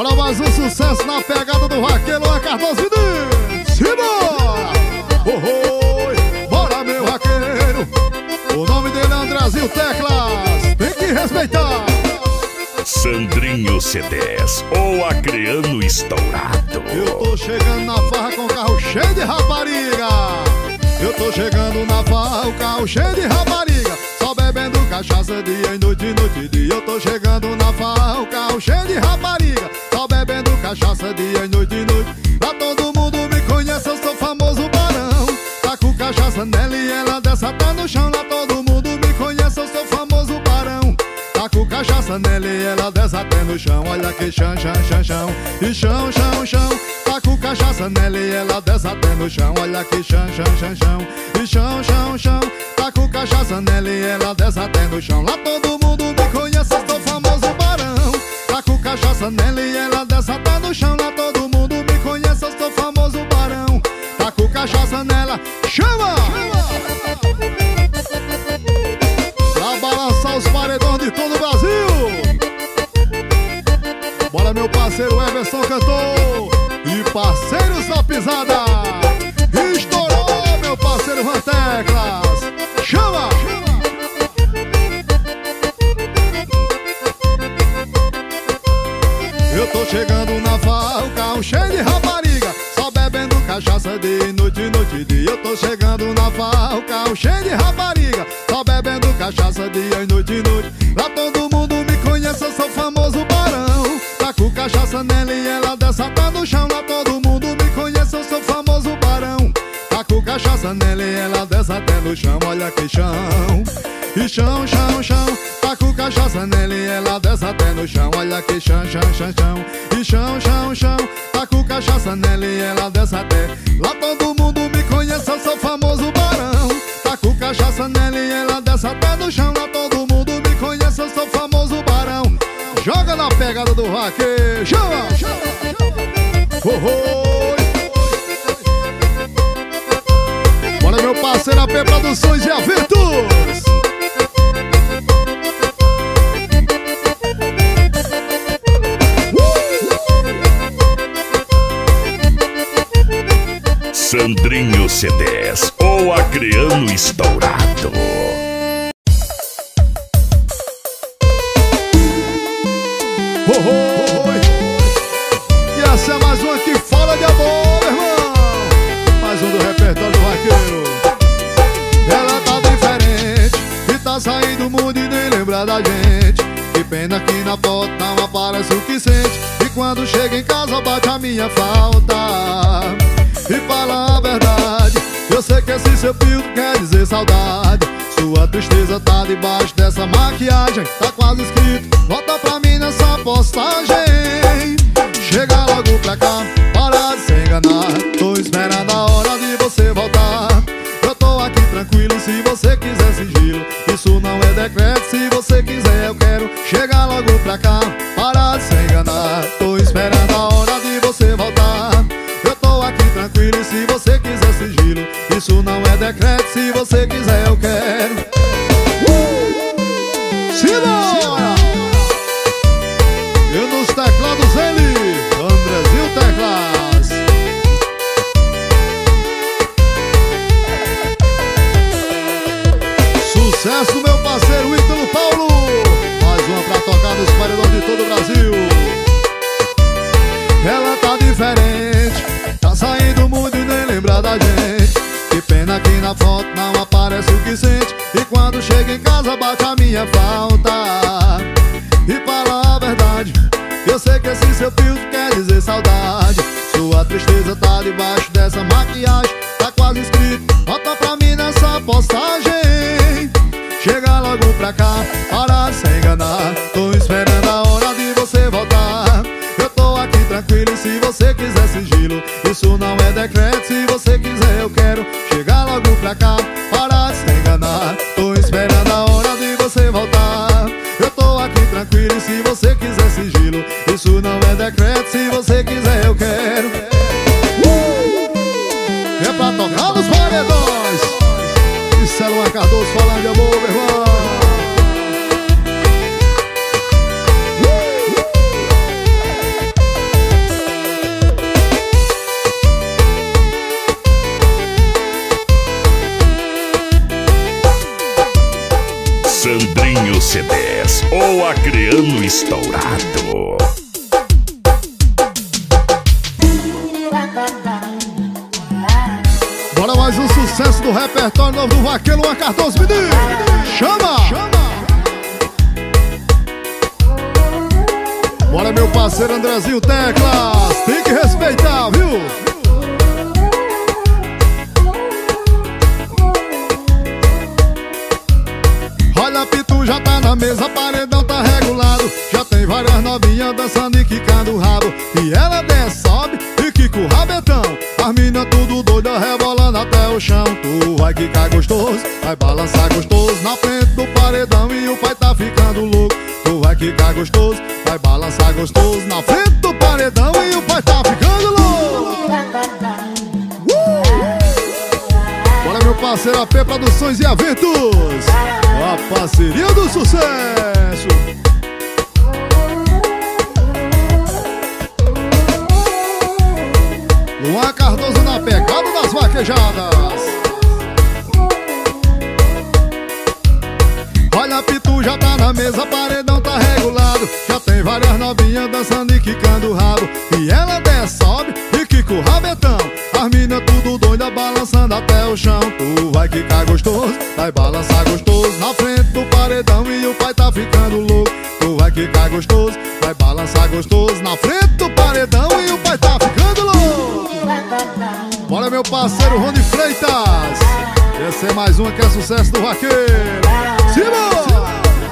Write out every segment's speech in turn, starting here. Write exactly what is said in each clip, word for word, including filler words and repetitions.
Bora mais um sucesso na pegada do vaqueiro, é Cardoso Vidente. Simbora! Oh, oh, bora meu vaqueiro. O nome dele é Andrezinho Teclas, tem que respeitar. Sandrinho C dez, o acreano estourado. Eu tô chegando na farra com o carro cheio de rapariga. Eu tô chegando na farra, o carro cheio de rapariga. Só bebendo cachaça dia e noite, noite e dia. Eu tô chegando na farra, o carro cheio de rapariga. Só bebendo cachaça dia e noite e noite. Lá todo mundo me conhece, eu sou famoso barão. Tá com cachaça nela e ela desce até no chão. Lá todo mundo me conhece, eu sou famoso barão. Tá com cachaça nela e ela desce até no chão. Olha que chão, chão, chão, chão. E chão, chão, chão. Tá com cachaça nela e ela desce até no chão. Olha que chão, chão, chão, chão. E chão, chão, chão. Tá com cachaça nela e ela desce até no chão. Lá todo mundo me conhece, eu sou famoso barão. Tá com cachaça nela e ela desce até no chão. Lá todo mundo me conhece, eu sou famoso barão. Tá com cachaça nela, chama! Pra balançar os paredões de todo o Brasil. Bora meu parceiro Everson cantor e parceiros da pisada. Estourou meu parceiro Van Teclas. Chama! Eu tô chegando na farra, o carro cheio de rapariga. Só bebendo cachaça de noite, noite e dia. Eu tô chegando na farra, o carro cheio de rapariga. Só bebendo cachaça dia e noite e noite. Lá todo mundo me conhece, eu sou famoso barão. Tá com cachaça nela e ela desce até no chão. Lá todo mundo me conhece, eu sou famoso barão. Tá com cachaça nela e ela desce até no chão. Olha que chão, e chão, chão, chão. Tá com cachaça nela e ela desce até no chão. Olha que chão, chão, chão, chão. E chão, chão, chão. Tá com cachaça nela e ela desce até. Lá todo mundo me conhece, eu sou famoso barão. Tá com cachaça nela e ela desce até no chão. Lá todo mundo me conhece, eu sou famoso barão. Joga na pegada do vaqueiro. Chama! Oh, oh. Bora meu parceiro A P Produções e Aventos. Sandrinho C dez, o acreano estourado. Oh, oh, oh. E essa é mais uma que fala de amor, meu irmão. Mais um do repertório do vaqueiro. Ela tá diferente e tá saindo muito e nem lembra da gente. Que pena que na foto não aparece o que sente. E quando chega em casa bate a minha falta. E fala a verdade, eu sei que esse seu filtro quer dizer saudade. Sua tristeza tá debaixo dessa maquiagem. Tá quase escrito, volta pra mim nessa postagem. Chega logo pra cá, para de se enganar. Tô esperando a hora de você voltar. Eu tô aqui tranquilo, se você quiser sigilo. Isso não é decreto, se você quiser eu quero. Chega logo pra cá, para de se enganar. Tô esperando a hora de você voltar. Eu tô aqui tranquilo, se você quiser sigilo. Isso não é decreto, se você quiser eu quero. uh! Simbora! Eu nos teclados ele, Andrezinho Teclas. Sucesso meu parceiro Ítalo Paulo. Mais uma pra tocar nos paredões de todo o Brasil. Ela tá diferente, tá saindo muito e nem lembra da gente. Que pena que na foto não aparece o que sente. E quando chega em casa bate a minha falta. E fala a verdade, eu sei que esse seu filtro quer dizer saudade. Sua tristeza tá debaixo dessa maquiagem. Tá quase escrito, volta pra mim nessa postagem. Chega logo pra cá, para de se enganar. Tô esperando a hora de você voltar. Eu tô aqui tranquilo, se você quiser sigilo. Isso não é decreto, se você quiser eu quero. Chega logo pra cá, para de se enganar. Tô esperando a hora de você voltar. Eu tô aqui tranquilo, se você quiser sigilo. Isso não é decreto, se você quiser eu quero. uh! É pra tocar nos paredões. Isso é Luan Cardoso falando de amor, meu irmão. Sandrinho C dez, o acreano estourado. Bora mais um sucesso do repertório novo do Vaqueiro, Luan Cardoso, menino. Chama! Chama! Bora, meu parceiro Andrezinho Teclas, tem que respeitar, viu? Olha, Pitu já tá na mesa, paredão tá regulado. Já tem várias novinhas dançando e quicando o rabo. E ela desce, sobe e quica o rabetão. As minas tudo doida, rebolando até o chão. Tu vai quicar gostoso, vai balançar gostoso na frente do paredão e o pai tá ficando louco. Tu vai quicar gostoso, vai balançar gostoso na frente do paredão e o pai tá ficando louco. uh! Bora, meu parceiro A P Produções e Eventos, a parceria do sucesso. Luan Cardoso na pegada das vaquejadas. Olha, Pitu já tá na mesa, paredão tá regulado. Já tem várias novinhas dançando e quicando o rabo. E ela desce, sobe e quica o rabetão. As minas tudo doida, balançando até o chão. Tu vai quicar gostoso, vai balançar gostoso na frente do paredão e o pai tá ficando louco. Tu vai quicar gostoso, vai balançar gostoso na frente do paredão e o pai tá ficando louco. Bora, meu parceiro Rony Freitas, essa é mais uma que é sucesso do Vaqueiro. Simão!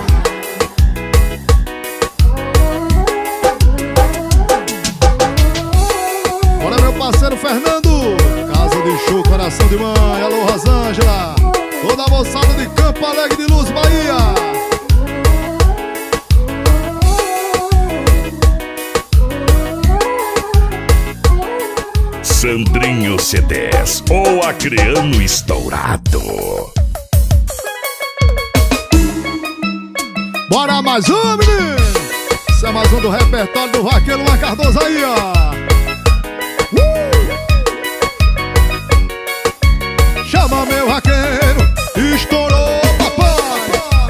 Bora, meu parceiro Fernando, Casa de Show, Coração de Mãe. Alô, Rosângela, toda a moçada de Campo Alegre de Luz, Bahia. Sandrinho C dez, o acreano estourado. Bora mais um, menino. Isso é mais um do repertório do Vaqueiro Luan Cardoso aí, ó. uh! Chama, meu vaqueiro, estourou, papai.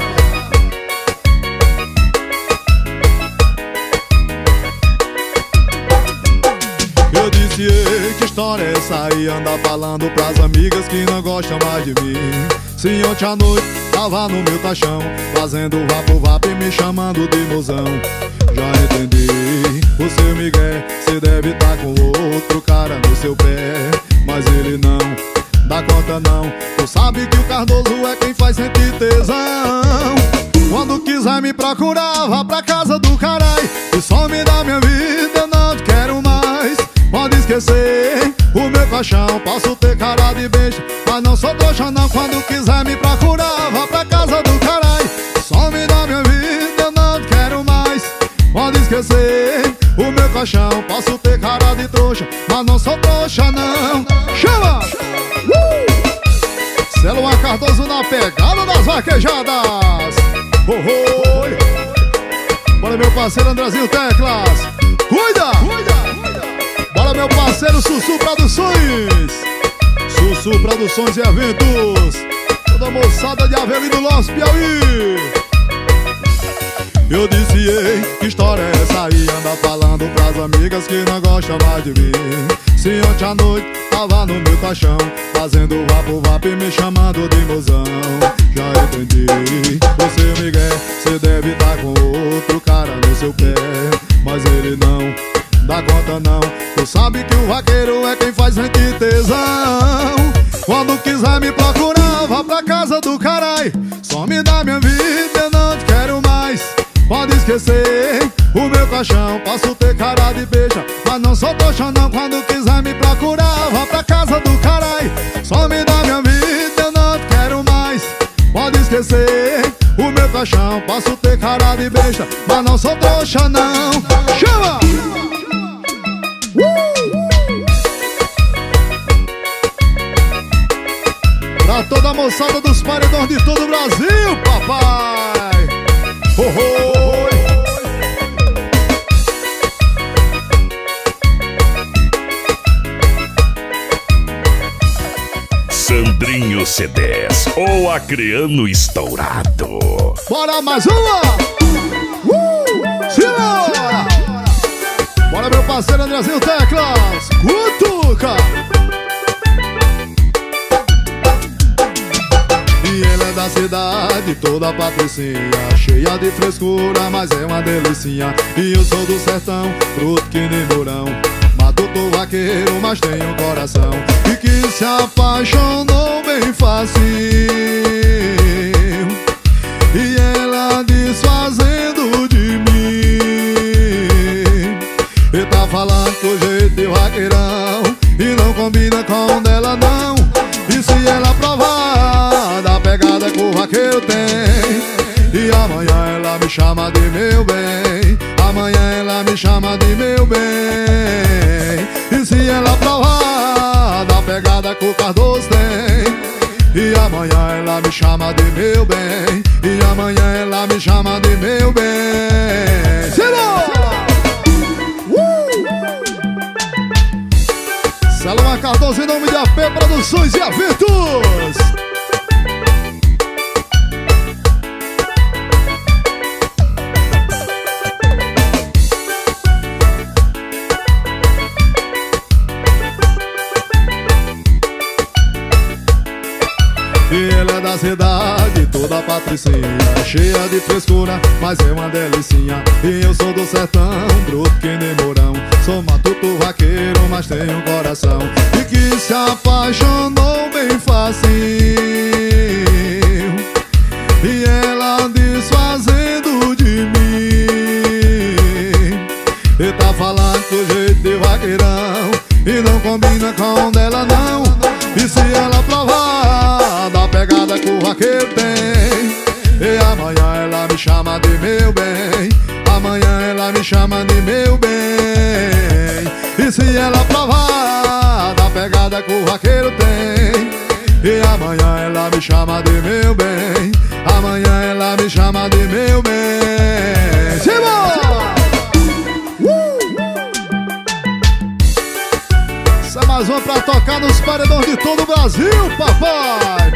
Eu disse, ei, que história é essa aí? Anda falando pras amigas que não gostam mais de mim. Se ontem à noite tava no meu caixão, fazendo vapo-vapo e me chamando de mozão. Já entendi, o seu Miguel, cê deve tá com outro cara no seu pé. Mas ele não dá conta não, tu sabe que o Cardoso é quem faz sentir tesão. Quando quiser me procurar, vá pra casa do carai, e some da minha vida, eu não te quero mais. Pode esquecer o meu caixão, posso ter cara de beijo, mas não sou trouxa não. Quando quiser me procurar, vá pra casa do carai, some da minha vida, eu não te quero mais. Pode esquecer o meu caixão, posso ter cara de trouxa, mas não sou trouxa não. Chama! Uh! Cê é Luan Cardoso na pegada das vaquejadas. Oh, oh. Bora, meu parceiro Andrezinho Teclas, cuida! Cuida! Bora, meu parceiro Sussu Produções, Sussu Produções e Eventos, toda a moçada de Avelino Los Piauí. Eu disse, ei, que história é essa aí? Anda falando pras amigas que não gostam mais de mim. Se ontem à noite tava no meu caixão, fazendo vapo-vapo e me chamando de mozão. Já entendi, você Miguel, cê deve tá com outro cara no seu pé. Mas ele não dá conta não, tu sabe que o vaqueiro é quem faz sentir tesão. Quando quiser me procurar, vá pra casa do carai, some da minha vida, eu não te quero mais. Pode esquecer o meu caixão, posso ter cara de beija, mas não sou trouxa não. Quando quiser me procurar, vá pra casa do carai, some da minha vida, eu não te quero mais. Pode esquecer o meu caixão, posso ter cara de beija, mas não sou trouxa não. Chama! Uh! Pra toda a moçada dos paredões de todo o Brasil, papai! Oh, oh. Sandrinho C dez, o acreano estourado. Bora mais uma! Uh! Simbora! Bora, meu parceiro Andrezinho Teclas! Cutuca! E ela é da cidade, toda patricinha, cheia de frescura, mas é uma delicinha. E eu sou do sertão, fruto que nem mourão, matuto vaqueiro, mas tenho coração. E que se apaixonou bem fácil, e ela desfazendo de mim. E tá falando com jeito de vaqueirão, e não combina com o dela não. E se ela provar da pegada que o vaqueiro tem, e amanhã ela me chama de meu bem, amanhã ela me chama de meu bem. E se ela provar da pegada que o Cardoso tem, e amanhã ela me chama de meu bem, e amanhã ela me chama de meu bem. Simbora! Uh! Selma Cardoso em nome de A P Produções e Eventos. E ela é da cidade, toda patricinha, cheia de frescura, mas é uma delicinha. E eu sou do sertão, bruto que nem mourão, sou matuto vaqueiro, mas tenho coração. E que se apaixonou bem fácil, e ela desfazendo de mim. E tá falando com jeito de vaqueirão, e não combina com dela não. E se ela provar da pegada que o vaqueiro tem, e amanhã ela me chama de meu bem, amanhã ela me chama de meu bem. E se ela provar da pegada que o vaqueiro tem, e amanhã ela me chama de meu bem, amanhã ela me chama de meu bem. Simbora! Essa é mais uma pra tocar nos paredões de todo o Brasil, papai!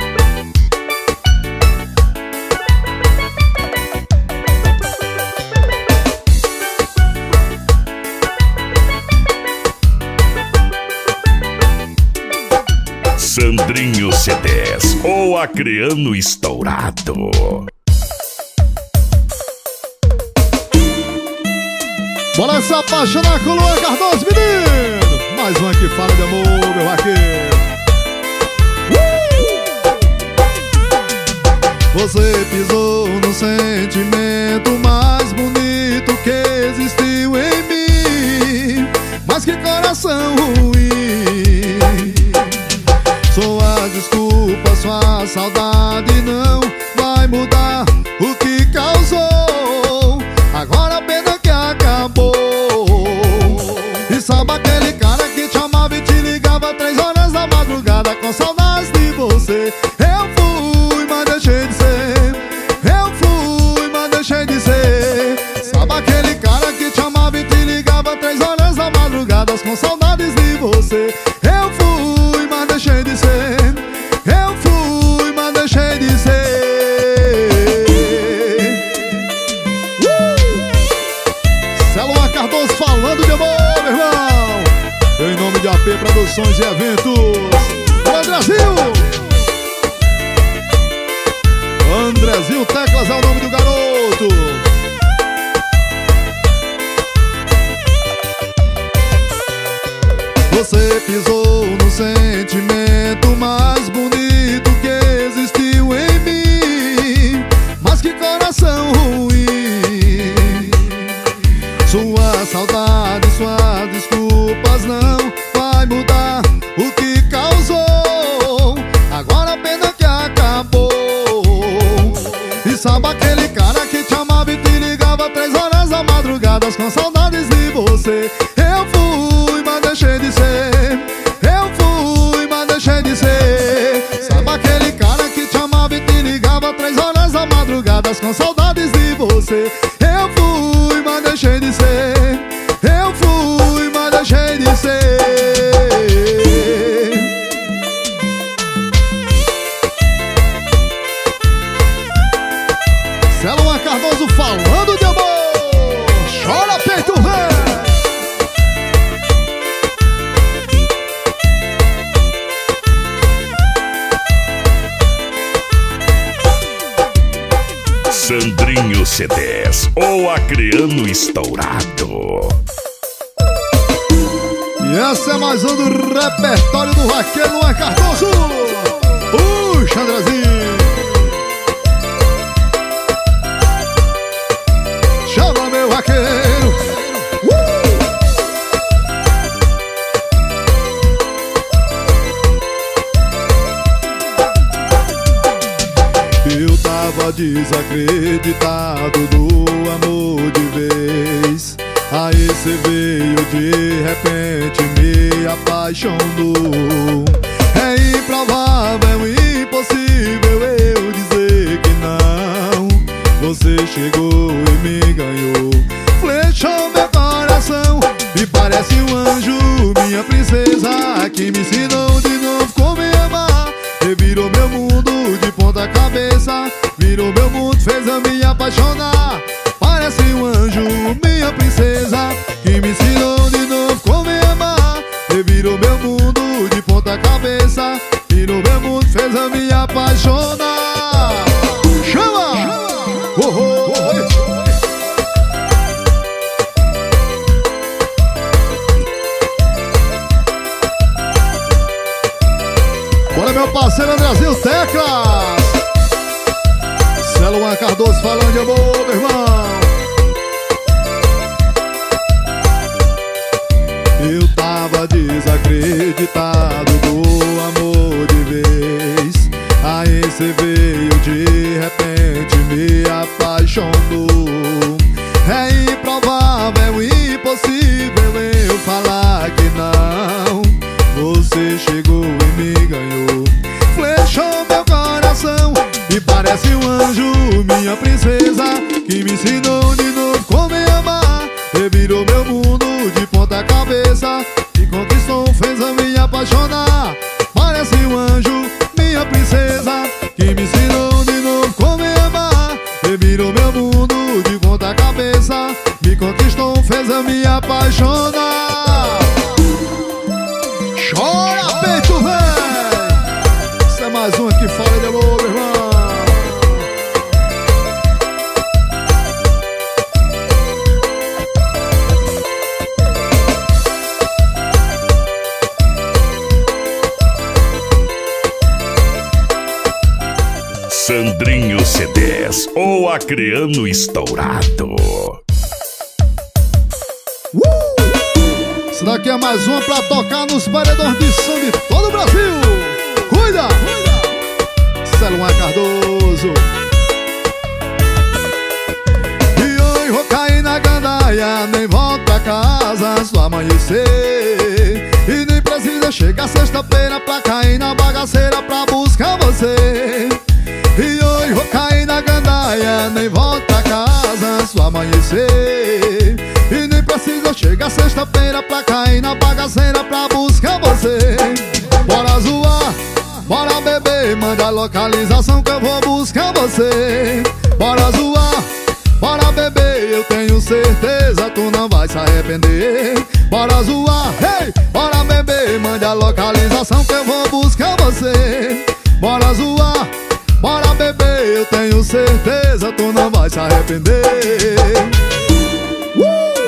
Sandrinho C dez, o acreano estourado. Bora se apaixonar com o Luan Cardoso, menino! Mais uma que fala de amor, meu vaqueiro. uh! Você pisou no sentimento mais bonito que existiu em mim, mas que coração ruim. Sua desculpa, sua saudade não vai mudar o que causou. Agora a pena que acabou. E sabe aquele cara que te amava e te ligava três horas da madrugada com saudades de você? Eu fui, mas deixei de ser. Eu fui, mas deixei de ser. Sabe aquele cara que te amava e te ligava três horas da madrugada com saudades de você? Eu fui, mas deixei de ser. Eu fui, mas deixei de ser. Selma Cardoso falando de amor, meu irmão. Em nome de A P Produções e Eventos. Bora, Andrezinho! Andrezinho Teclas é o nome do garoto. Você pisou no sentimento mais bonito que existiu em mim, mas que coração ruim. Sua saudade, suas desculpas não vai mudar o que causou. Agora a pena que acabou. E sabe aquele cara que te amava e te ligava três horas da madrugada com saudades de você? Eu fui, mas deixei de ser. Eu fui, mas deixei de ser. Sabe aquele cara que te amava e te ligava três horas da madrugada com saudades de você? Eu fui, mas deixei de ser. Eu fui, mas deixei de ser. Selma Cardoso falando de amor. Chora peito velho. Sandrinho C dez, o acreano estourado. E essa é mais um do repertório do vaqueiro Luan Cardoso. Puxa, Andrezinho. Chama meu vaqueiro. uh! Eu tava desacreditado do amor de vez. Aí cê veio de repente, me apaixonou. É improvável, impossível eu dizer que não. Você chegou e me ganhou, flechou meu coração. E parece um anjo, minha princesa, que me ensinou de novo como me amar. Revirou meu mundo de ponta cabeça, virou meu mundo, fez eu me apaixonar. Parece um anjo, minha princesa, que me ensinou de novo como me amar. Revirou meu mundo de ponta cabeça, virou meu mundo, fez eu me apaixonar. Chama! Oh, oh, oh. Bora, meu parceiro Andrezinho Teclas. Selma Cardoso falando de amor, meu irmão. Eu tava desacreditado do amor de vez. Aí cê veio de repente, me apaixonou. É improvável, impossível eu falar que não. Você chegou e me ganhou, flechou meu coração. E parece um anjo, minha princesa, que me ensinou de novo como me amar. Revirou meu mundo de ponta cabeça, me conquistou, fez eu me apaixonar. Parece um anjo, minha princesa, que me ensinou de novo como me amar. Revirou meu mundo de ponta cabeça, me conquistou, fez eu me apaixonar. Chora, peito velho. Isso é mais um que fala de amor, meu irmão. Sandrinho C dez, o acreano estourado. Uh! Isso daqui é mais uma pra tocar nos paredões de som de todo o Brasil. Cuida! Selma Cardoso. E hoje vou cair na gandaia, nem volto pra casa só amanhecer. E nem precisa chegar sexta-feira pra cair na bagaceira pra buscar você. E hoje vou cair na gandaia, nem volto pra casa só amanhecer. E nem precisa chegar sexta-feira pra cair na bagaceira pra buscar você. Bora zoar, bora beber, manda a localização que eu vou buscar você. Bora zoar, bora beber, eu tenho certeza tu não vai se arrepender. Bora zoar, hey, bora beber, manda a localização que eu vou buscar você. Bora zoar, bora beber, eu tenho certeza tu não vai se arrepender. uh!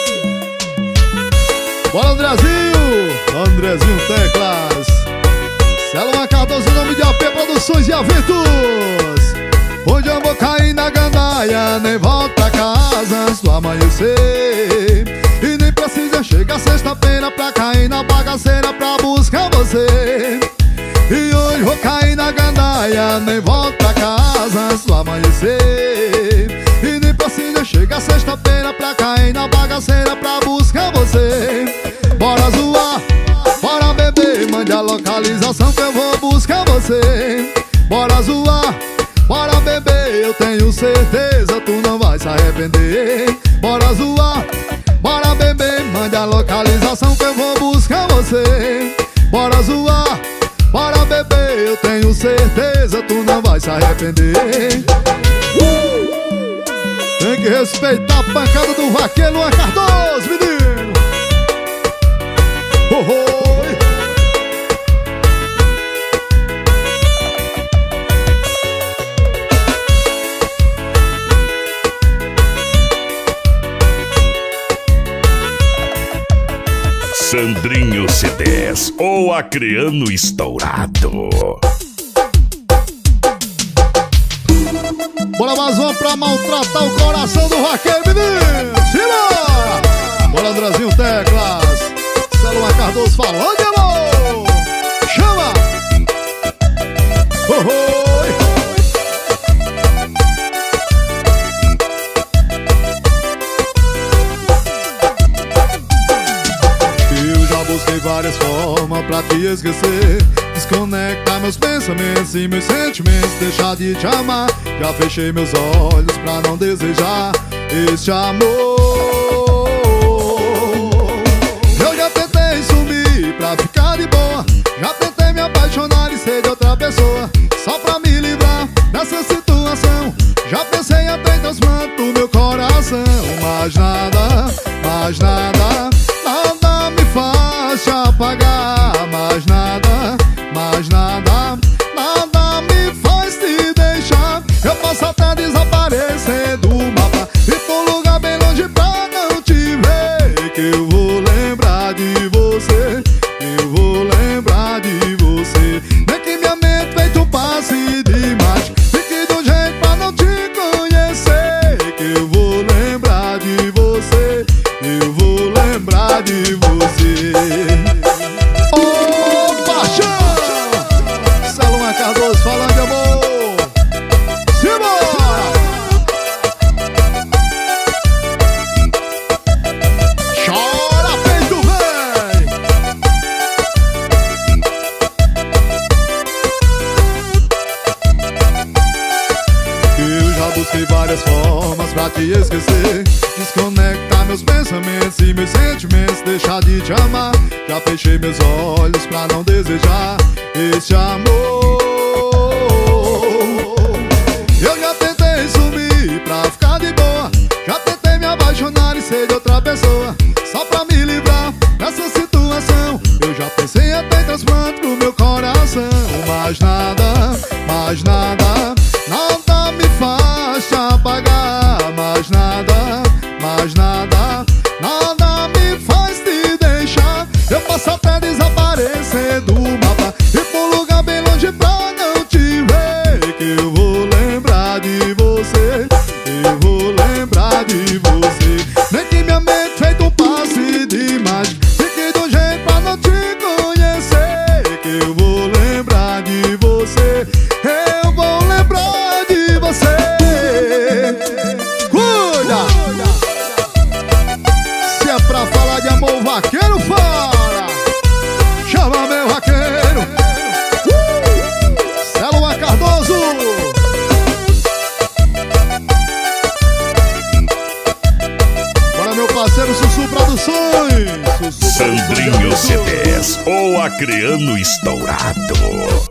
Bora, Andrezinho, Andrezinho Teclas. Selma Cardoso, em nome de A P Produções e Eventos. Hoje eu vou cair na gandaia, nem volto pra casa só amanhecer. E nem precisa chegar sexta-feira pra cair na bagaceira pra buscar você. E hoje vou cair na gandaia, nem volto pra casa só amanhecer. E nem precisa chegar sexta-feira pra cair na bagaceira pra buscar você. Bora zoar, bora beber, mande a localização que eu vou buscar você. Bora zoar, bora beber, eu tenho certeza tu não vai se arrepender. Bora zoar, bora beber, mande a localização que eu vou buscar você. Bora zoar, bora beber, eu tenho certeza tu não vai se arrepender. uh! que respeitar a pancada do vaqueiro Luan Cardoso, menino. Oh, oh. Sandrinho C dez, o acreano estourado. Bora mais uma pra maltratar o coração do vaqueiro, menino. Simbora! Bora, Andrezinho Teclas. Celo Luan Cardoso falando de amor. Chama! Oh, oh. Busquei várias formas pra te esquecer, desconectar meus pensamentos e meus sentimentos, deixar de te amar. Já fechei meus olhos pra não desejar este amor. Eu já tentei sumir pra ficar de boa, já tentei me apaixonar e ser de outra pessoa, só pra me livrar dessa situação. Já pensei até em transplante do meu coração, mas nada, mas nada, nada me faz te apagar, mais nada, mais nada, nada me faz te deixar. Eu posso até desaparecer do mapa e pra um lugar bem longe pra não te ver, que eu vou lembrar de você, eu vou lembrar de você. Nem que minha mente feito um passe de mágica, fique de um jeito pra não te conhecer, que eu vou lembrar de você, eu vou lembrar de você. Ô, paixão! Celo Luan Cardoso falando de amor. Simbora! Chora, peito, vem! Eu já busquei várias formas pra te esquecer, desconectar meus pensamentos e meus sentimentos, deixar de te amar. Já fechei meus olhos pra não desejar este amor. Eu já tentei sumir pra ficar de boa, já tentei me apaixonar e ser de outra pessoa, só pra me livrar dessa situação. Eu já pensei até em transplante pro meu coração, mas nada, mas nada, nada me faz te apagar, mas nada, mas nada, nada me faz te deixar. Eu posso até desaparecer do mapa e pra um lugar bem longe pra não te ver, que eu vou lembrar de você, eu vou lembrar de você. Nem que minha mente feito um passe de mágica, fique de um jeito pra não te conhecer, que eu vou lembrar de você, eu vou lembrar de você. Cuida! Se é pra falar de amor, o vaqueiro fala. Chama meu vaqueiro. uh! Celo Luan Cardoso. Bora, meu parceiro Sussu Produções. Sussu Sandrinho C dez, o acreano estourado.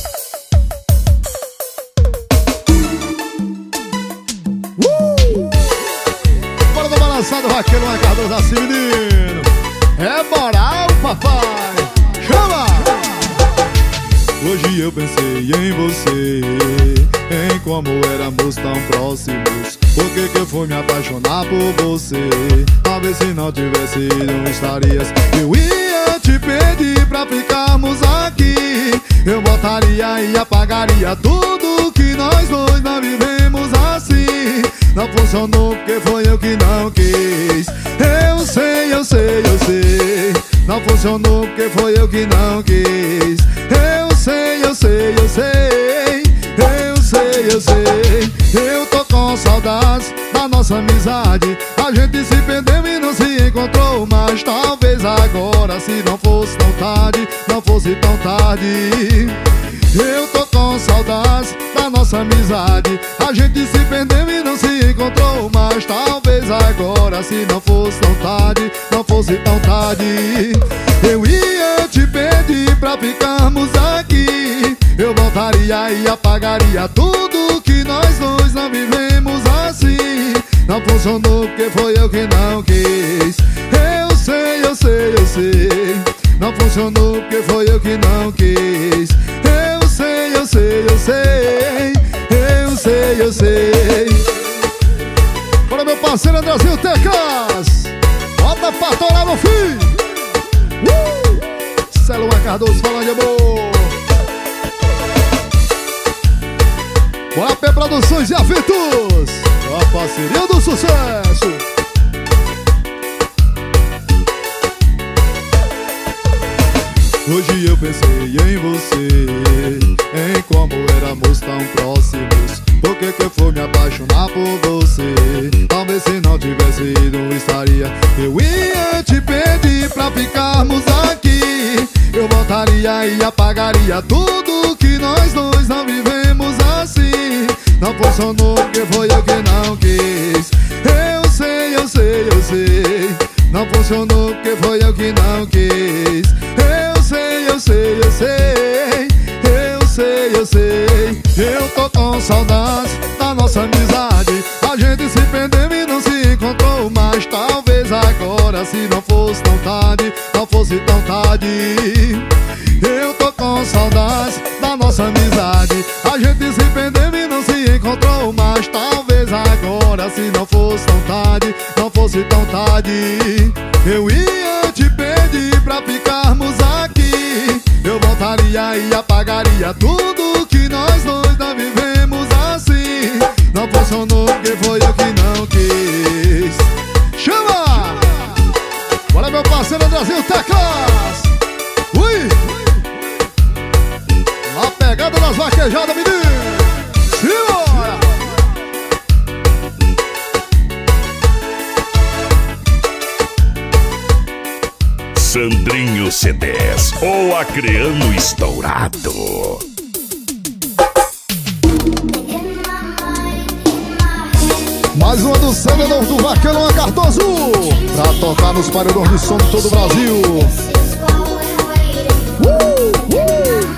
Bora do balançado vaqueiro Luan Cardoso assim, menino. É moral, papai. Chama! Hoje eu pensei em você, em como éramos tão próximos. Por que que eu fui me apaixonar por você? Talvez se não tivesse ido não estarias. Eu ia te pedir pra ficarmos aqui, eu botaria e apagaria tudo que nós dois não vivemos assim. Não funcionou porque foi eu que não quis. Eu sei, eu sei, eu sei. Não funcionou porque foi eu que não quis. Eu sei, eu sei, eu sei. Eu sei, eu sei. Eu tô com saudades da nossa amizade. A gente se perdeu e não se encontrou mais. Talvez agora, se não fosse tão tarde, não fosse tão tarde. Eu tô com saudades da nossa amizade. A gente se perdeu e não se encontrou mais. Talvez agora, se não fosse tão tarde, não fosse tão tarde. Eu ia te pedir pra ficarmos aqui, eu voltaria e apagaria tudo que nós dois não vivemos assim. Não funcionou porque foi eu que não quis. Eu sei, eu sei, eu sei. Não funcionou porque foi eu que não quis. Eu sei, eu sei, eu sei. Eu sei, eu sei. Bora, meu parceiro Andrezinho Teclas. Bota pra torar, meu filho. uh! Celo Cardoso falando de amor. Bora, P Produções e Aventos. A parceria do sucesso. Hoje eu pensei em você, em como éramos tão próximos. Por que que eu fui me apaixonar por você? Talvez se não tivesse ido, estaria. Eu ia te pedir pra ficarmos aqui. Eu voltaria e apagaria tudo que nós dois não vivemos assim. Não funcionou porque foi eu que não quis. Eu sei, eu sei, eu sei. Não funcionou porque foi eu que não quis. Eu sei, eu sei, eu sei. Eu sei, eu sei. Eu tô com saudades da nossa amizade. A gente se perdeu e não se encontrou mais. Talvez agora, se não fosse tão tarde, não fosse tão tarde. Eu tô com saudades da nossa amizade. A gente se perdeu e não se encontrou mais. Talvez agora, se não fosse tão tarde, não fosse tão tarde. Eu ia te pedir pra ficarmos aqui. Eu voltaria e apagaria tudo que nós dois não vivemos assim. Não funcionou porque foi eu que não quis. Chama! Bora, meu parceiro Andrezinho Teclas. Ui! Na pegada das vaquejadas, menino. Simbora! Sandrinho C dez, o Acreano estourado. Mais uma do Senador do Vaqueiro Cardoso, pra tocar nos paredões de som de todo o Brasil. uh, uh.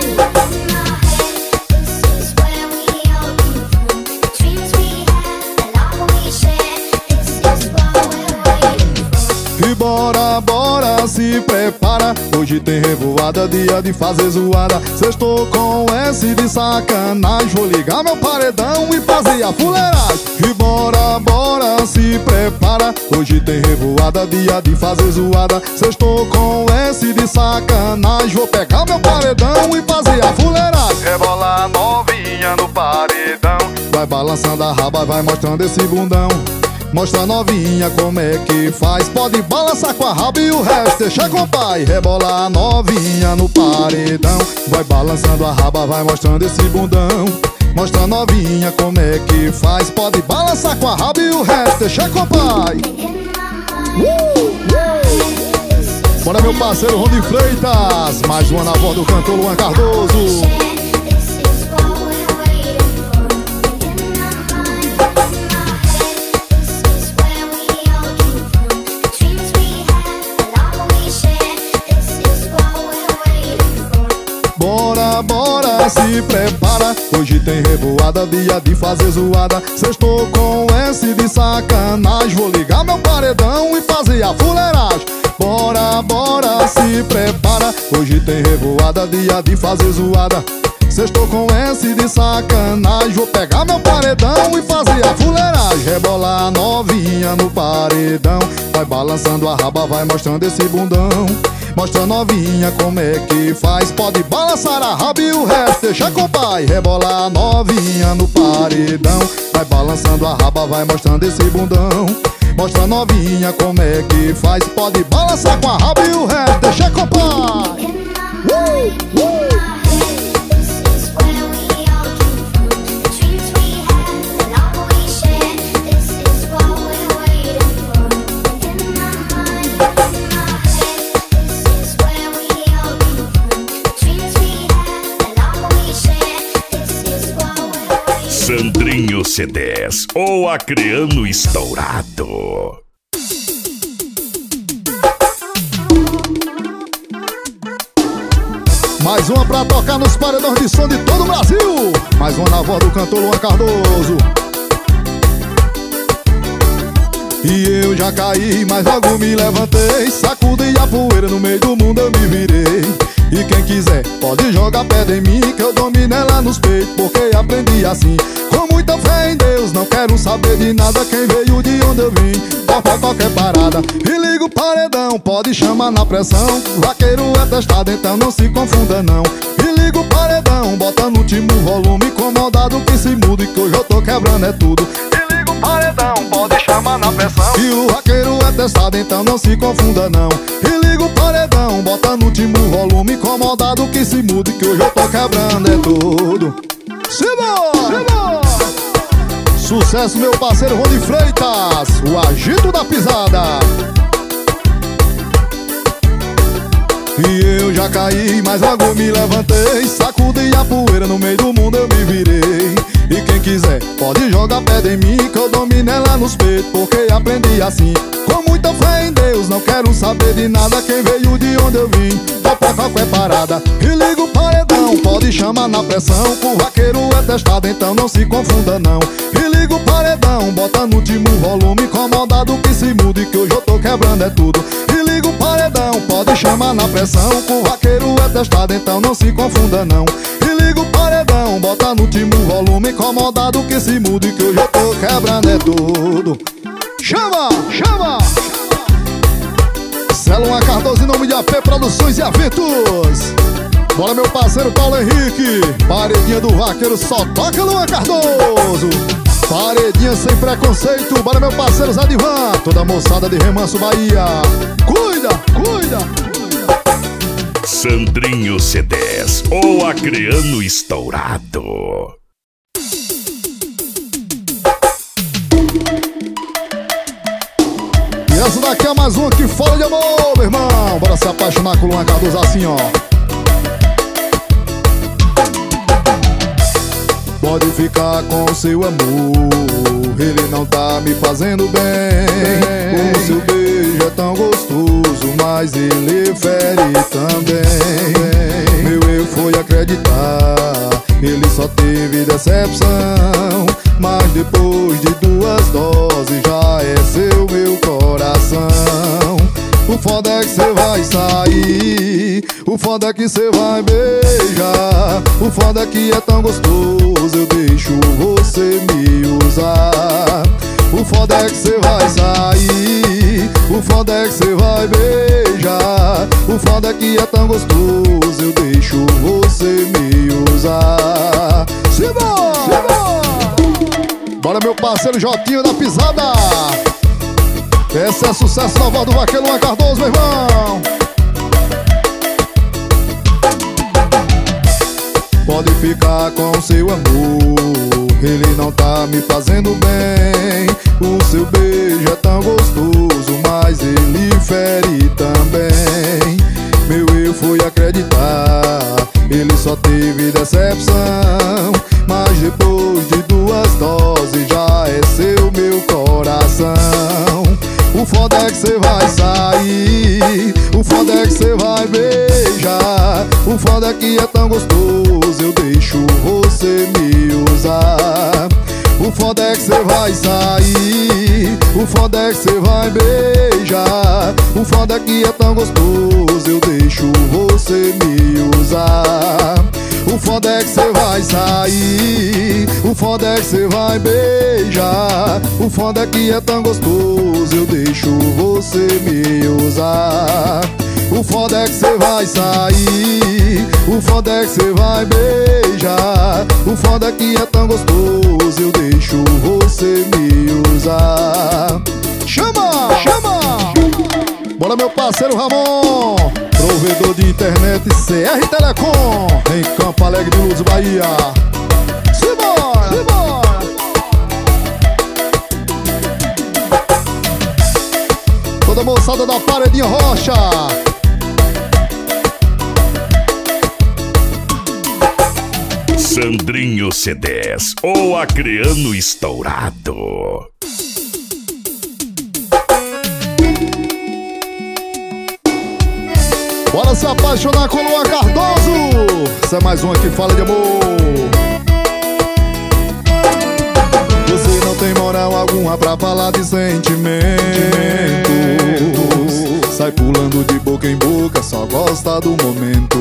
E bora, bora, se prepara. Hoje tem revoada, dia de fazer zoada. Sextou com S de sacanagem. Vou ligar meu paredão e fazer a fuleiragem. E bora, bora, se prepara. Hoje tem revoada, dia de fazer zoada. Sextou com S de sacanagem. Vou pegar meu paredão e fazer a fuleiragem. Rebola novinha no paredão. Vai balançando a raba, vai mostrando esse bundão. Mostra novinha como é que faz. Pode balançar com a raba e o resto deixa com o pai. Rebola novinha no paredão. Vai balançando a raba, vai mostrando esse bundão. Mostra novinha como é que faz. Pode balançar com a raba e o resto deixa com o pai. uh, uh. Bora, meu parceiro Rony Freitas. Mais uma na voz do cantor Luan Cardoso. Bora, bora, se prepara. Hoje tem revoada, dia de fazer zoada. Sextou com S de sacanagem. Vou ligar meu paredão e fazer a fuleiragem. Bora, bora, se prepara. Hoje tem revoada, dia de fazer zoada. Sextou com S de sacanagem. Vou pegar meu paredão e fazer a fuleiragem. Rebolar novinha no paredão. Vai balançando a raba, vai mostrando esse bundão. Mostra novinha como é que faz. Pode balançar a raba e o resto deixa com o pai. Rebolar novinha no paredão. Vai balançando a raba, vai mostrando esse bundão. Mostra novinha como é que faz. Pode balançar com a raba e o resto deixa com o pai. uh, uh. Sandrinho C dez, o Acreano estourado. Mais uma pra tocar nos paredões de som de todo o Brasil. Mais uma na voz do cantor Luan Cardoso. E eu já caí, mas logo me levantei. Sacudi a poeira, no meio do mundo eu me virei. E quem quiser pode jogar pedra em mim, que eu domino ela nos peitos, porque aprendi assim. Com muita fé em Deus, não quero saber de nada. Quem veio de onde eu vim, toca qualquer parada. E liga o paredão, pode chamar na pressão. Vaqueiro é testado, então não se confunda não. E liga o paredão, bota no último volume. Incomodado que se mude, que hoje eu tô quebrando é tudo. E liga o paredão, pode chamar na pressão. E o vaqueiro é testado, então não se confunda não. E liga o paredão, bota no último volume. Incomodado que se mude, que hoje eu tô quebrando é tudo. Simbora! Simbora! Sucesso, meu parceiro Rony Freitas, o agito da pisada. E eu já caí, mas logo me levantei. Sacudi a poeira, no meio do mundo eu me virei. E quem quiser pode jogar pedra em mim, que eu domino ela nos peitos, porque aprendi assim. Com muita fé em Deus, não quero saber de nada. Quem veio de onde eu vim, topa qualquer parada. E liga o paredão, pode chamar na pressão. O vaqueiro é testado, então não se confunda não. E liga o paredão, bota no último volume. Incomodado que se mude, que hoje eu tô quebrando é tudo. E liga o paredão, pode chamar na pressão. O vaqueiro é testado, então não se confunda não. E liga o paredão, bota no último volume. Incomodado que se mude, que hoje eu tô quebrando é tudo. Chama, chama! Célula Cardoso em nome de A P Produções e Eventos. Bora, meu parceiro Paulo Henrique. Paredinha do vaqueiro, só toca Luan Cardoso. Paredinha sem preconceito. Bora, meu parceiro Zé Divan. Toda a moçada de Remanso, Bahia. Cuida, cuida. Sandrinho C dez, o acreano estourado. E essa daqui é mais uma que fala de amor, meu irmão. Bora se apaixonar com o Luan Cardoso assim, ó. Pode ficar com seu amor, ele não tá me fazendo bem. O seu beijo é tão gostoso, mas ele fere também. Meu erro foi acreditar, ele só teve decepção. Mas depois de duas doses já é seu meu coração. O foda é que cê vai sair, o foda é que cê vai beijar. O foda é que é tão gostoso, eu deixo você me usar. O foda é que cê vai sair, o foda é que cê vai beijar. O foda é que é tão gostoso, eu deixo você me usar. Simbora! Simbora! Bora, meu parceiro Jotinho da pisada. Esse é sucesso na voz do vaqueiro Luan Cardoso, meu irmão. Pode ficar com seu amor, ele não tá me fazendo bem. O seu beijo é tão gostoso, mas ele fere também. Meu erro foi acreditar, ele só teve decepção. Mas depois de duas doses já é seu meu coração. O foda é que cê vai sair, o foda é que cê vai beijar. O foda é que é tão gostoso, eu deixo você me usar. O foda é que cê vai sair, o foda é que cê vai beijar. O foda é que é tão gostoso, eu deixo você me usar. O foda é que cê vai sair, o foda é que cê vai beijar. O foda é que é tão gostoso, eu deixo você me usar. O foda é que cê vai sair, o foda é que cê vai beijar. O foda é que é tão gostoso, eu deixo você me usar. Chama, chama! Bora, meu parceiro Ramon, provedor de internet C R Telecom, em Campo Alegre de Luz, Bahia. Simbora, simbora! Toda a moçada da Paredinha Rocha. Sandrinho C dez, o acreano estourado. Bora se apaixonar com o Luan Cardoso. Essa é mais uma que fala de amor. Você não tem moral alguma alguma pra falar de sentimentos. Sai pulando de boca em boca, só gosta do momento.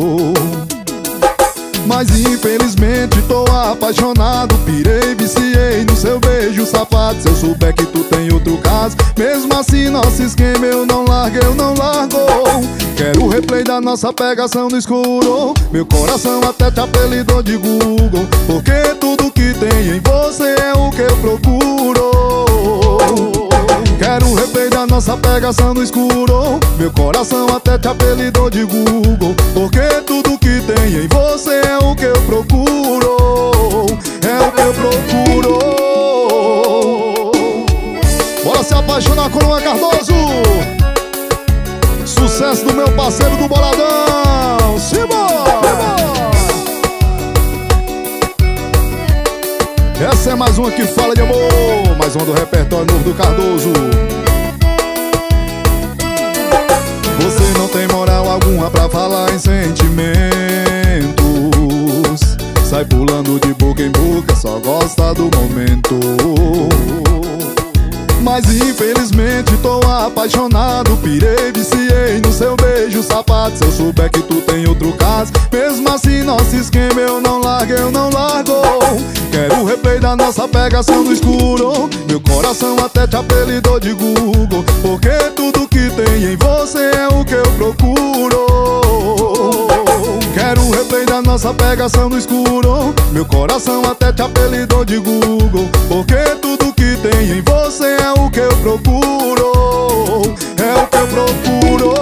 Mas infelizmente tô apaixonado, pirei, viciei no seu beijo safado. Se eu souber que tu tem outro caso, mesmo assim nosso esquema eu não largo, eu não largo. Quero o replay da nossa pegação no escuro. Meu coração até te apelidou de Google, porque tudo que tem em você é o que eu procuro. Quero o replay da nossa pegação no escuro. Meu coração até te apelidou de Google, porque tudo que tem em você é o que eu procuro. É o que eu procuro. Bora se apaixonar com Luan Cardoso. Sucesso do meu parceiro do Boladão. Simbora! Essa é mais uma que fala de amor, mais uma do repertório novo do Cardoso. Você não tem moral alguma pra falar em sentimentos. Sai pulando de boca em boca, só gosta do momento. Mas infelizmente tô apaixonado, pirei, viciei no seu beijo safado. Se eu souber que tu tem outro caso, mesmo assim nosso esquema eu não largo, eu não largo. Quero o replay da nossa pegação no escuro. Meu coração até te apelidou de Google, porque tudo que tem em você é o que eu procuro. Quero o replay da nossa pegação no escuro. Meu coração até te apelidou de Google, porque tudo que tem em você é o que eu procuro. É o que eu procuro.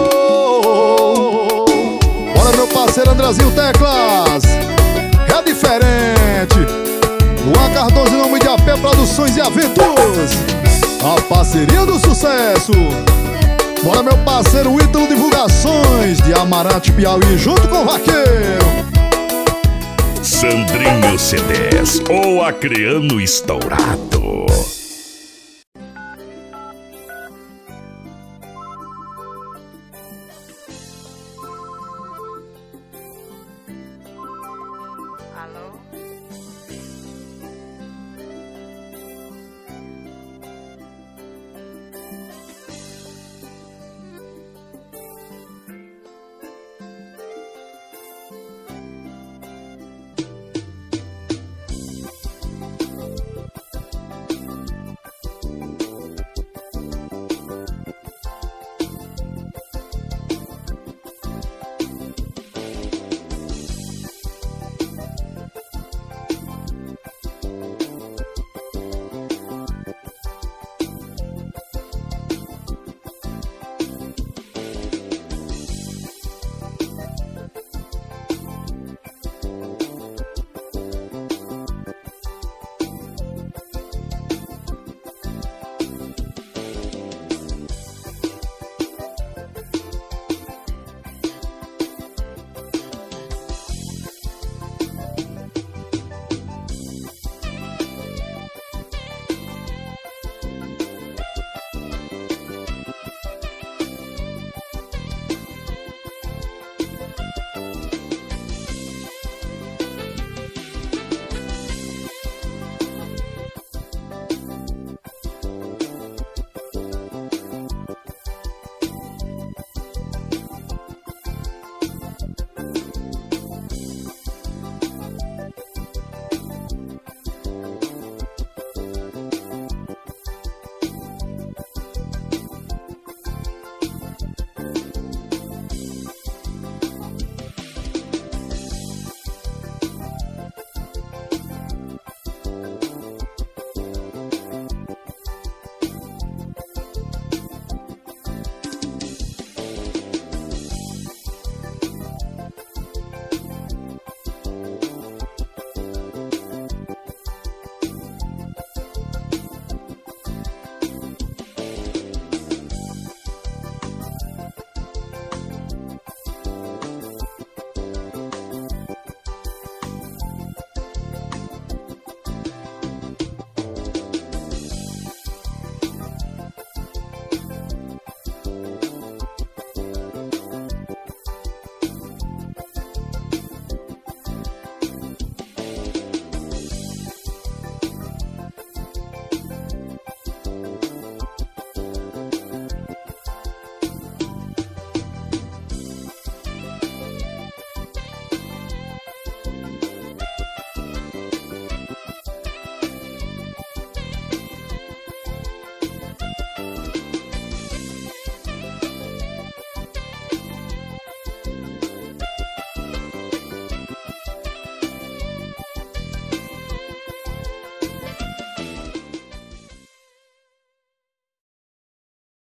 Bora meu parceiro Andrezinho Teclas. É diferente. Luan Cardoso em nome de A P Produções e Eventos, a parceria do sucesso. Bora meu parceiro Ítalo Divulgações, de Amarante, Piauí, junto com o Vaqueiro. Sandrinho C dez, o Acreano Estourado.